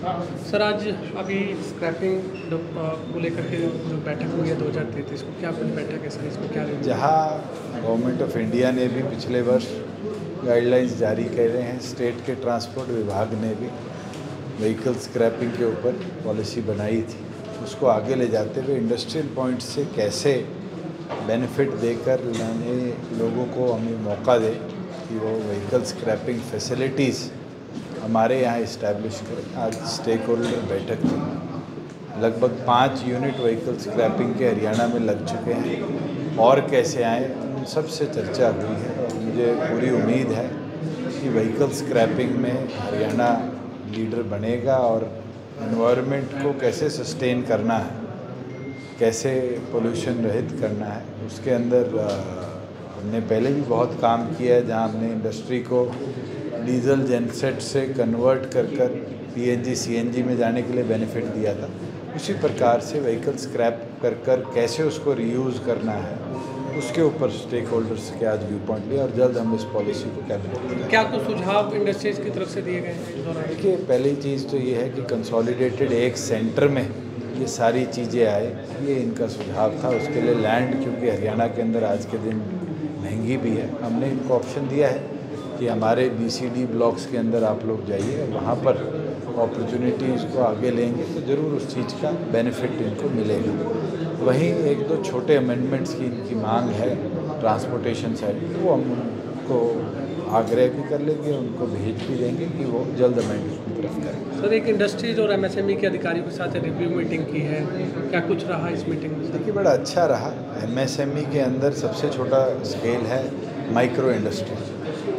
Sir, आज अभी scrapping को लेकर के जो बैठक हुई है 2033 को, क्या कुछ बैठक है सर, इसको क्या रिव्यू? जहाँ गवर्नमेंट ऑफ इंडिया ने भी पिछले वर्ष गाइडलाइंस जारी करे हैं, स्टेट के ट्रांसपोर्ट विभाग ने भी व्हीकल स्क्रैपिंग के ऊपर पॉलिसी बनाई थी, उसको आगे ले जाते हुए इंडस्ट्रियल पॉइंट से कैसे बेनिफिट देकर लाने लोगों को हमें मौका दे कि वो व्हीकल स्क्रैपिंग फैसिलिटीज़ हमारे यहाँ इस्टेब्लिश करें। आज स्टेक होल्डर बैठक थी, लगभग 5 यूनिट व्हीकल स्क्रैपिंग के हरियाणा में लग चुके हैं और कैसे आए उन सब से चर्चा हुई है और मुझे पूरी उम्मीद है कि व्हीकल स्क्रैपिंग में हरियाणा लीडर बनेगा और एनवायरनमेंट को कैसे सस्टेन करना है, कैसे पोल्यूशन रहित करना है, उसके अंदर हमने पहले भी बहुत काम किया है, जहां हमने इंडस्ट्री को डीजल जेनसेट से कन्वर्ट कर पीएनजी सीएनजी में जाने के लिए बेनिफिट दिया था। उसी प्रकार से व्हीकल स्क्रैप कर कैसे उसको रीयूज़ करना है, उसके ऊपर स्टेक होल्डर्स के आज व्यू पॉइंट लिया और जल्द हम इस पॉलिसी को कैबिनेट में। क्या कुछ सुझाव इंडस्ट्रीज की तरफ से दिए गए हैं? देखिए, पहली चीज़ तो ये है कि कंसोलिडेटेड एक सेंटर में ये सारी चीज़ें आए, ये इनका सुझाव था। उसके लिए लैंड, क्योंकि हरियाणा के अंदर आज के दिन महंगी भी है, हमने इनको ऑप्शन दिया है कि हमारे बीसीडी ब्लॉक्स के अंदर आप लोग जाइए, वहाँ पर अपॉर्चुनिटीज़ को आगे लेंगे तो ज़रूर उस चीज़ का बेनिफिट इनको मिलेगा। वहीं एक दो छोटे अमेंडमेंट्स की इनकी मांग है ट्रांसपोर्टेशन साइड, वो हम उनको आग्रह भी कर लेंगे, उनको भेज भी देंगे कि वो जल्द अमेंडमेंट की तरफ करें। सर, एक इंडस्ट्रीज और एमएसएमई के अधिकारियों के साथ रिव्यू मीटिंग की है, क्या कुछ रहा इस मीटिंग में? देखिए, बड़ा अच्छा रहा। एमएसएमई के अंदर सबसे छोटा स्केल है माइक्रो इंडस्ट्री।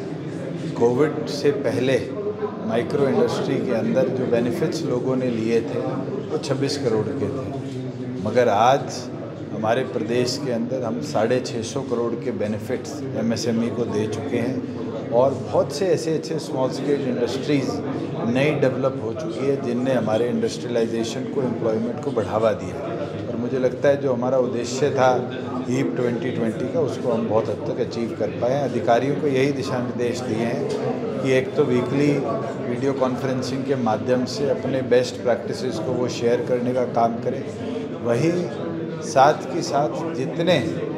कोविड से पहले माइक्रो इंडस्ट्री के अंदर जो बेनिफिट्स लोगों ने लिए थे वो 26 करोड़ के थे, मगर आज हमारे प्रदेश के अंदर हम 650 करोड़ के बेनिफिट्स एमएसएमई को दे चुके हैं और बहुत से ऐसे स्मॉल स्केल इंडस्ट्रीज़ नई डेवलप हो चुकी है जिनने हमारे इंडस्ट्रियलाइजेशन को, एम्प्लॉयमेंट को बढ़ावा दिया। और मुझे लगता है जो हमारा उद्देश्य था ईप 2020 का, उसको हम बहुत हद तक अचीव कर पाए हैं। अधिकारियों को यही दिशा निर्देश दिए हैं कि एक तो वीकली वीडियो कॉन्फ्रेंसिंग के माध्यम से अपने बेस्ट प्रैक्टिसेस को वो शेयर करने का काम करें, वही साथ के साथ जितने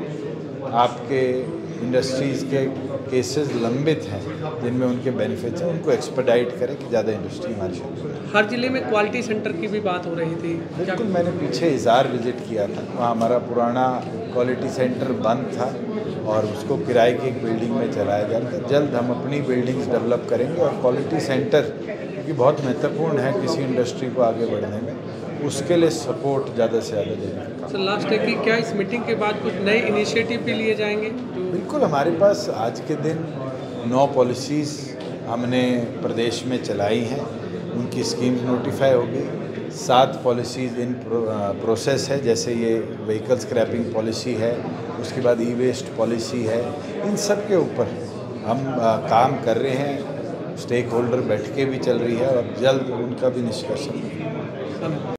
आपके इंडस्ट्रीज़ के केसेस लंबित हैं जिनमें उनके बेनिफिट्स हैं, उनको एक्सपेडाइट करें कि ज़्यादा इंडस्ट्री हमारी शुरू हो। हर जिले में क्वालिटी सेंटर की भी बात हो रही थी। बिल्कुल, मैंने पीछे हिसार विजिट किया था, वहाँ हमारा पुराना क्वालिटी सेंटर बंद था और उसको किराए की एक बिल्डिंग में चलाया जा रहा था। जल्द हम अपनी बिल्डिंग्स डेवलप करेंगे और क्वालिटी सेंटर, क्योंकि बहुत महत्वपूर्ण है किसी इंडस्ट्री को आगे बढ़ने में, उसके लिए सपोर्ट ज़्यादा से ज़्यादा देंगे। सर, लास्ट है कि क्या इस मीटिंग के बाद कुछ नए इनिशिएटिव भी लिए जाएंगे? बिल्कुल, हमारे पास आज के दिन 9 पॉलिसीज़ हमने प्रदेश में चलाई हैं, उनकी स्कीम्स नोटिफाई हो गई। 7 पॉलिसीज़ इन प्रोसेस है, जैसे ये व्हीकल स्क्रैपिंग पॉलिसी है, उसके बाद ई वेस्ट पॉलिसी है। इन सब के ऊपर हम काम कर रहे हैं, स्टेक होल्डर बैठकें भी चल रही है और जल्द उनका भी निष्कर्षण।